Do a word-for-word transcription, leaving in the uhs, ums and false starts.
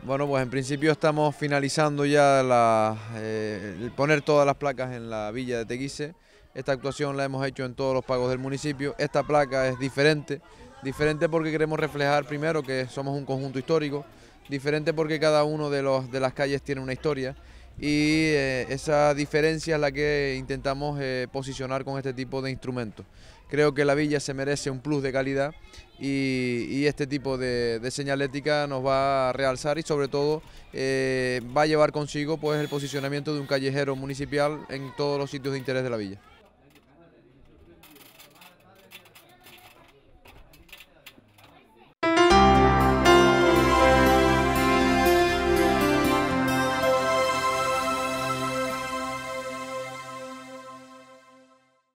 Bueno, pues en principio estamos finalizando ya la, eh, el poner todas las placas en la villa de Teguise. Esta actuación la hemos hecho en todos los pagos del municipio. Esta placa es diferente, diferente porque queremos reflejar primero que somos un conjunto histórico, diferente porque cada uno de, los, de las calles tiene una historia y eh, esa diferencia es la que intentamos eh, posicionar con este tipo de instrumentos. Creo que la villa se merece un plus de calidad y, y este tipo de, de señalética nos va a realzar y sobre todo eh, va a llevar consigo pues, el posicionamiento de un callejero municipal en todos los sitios de interés de la villa.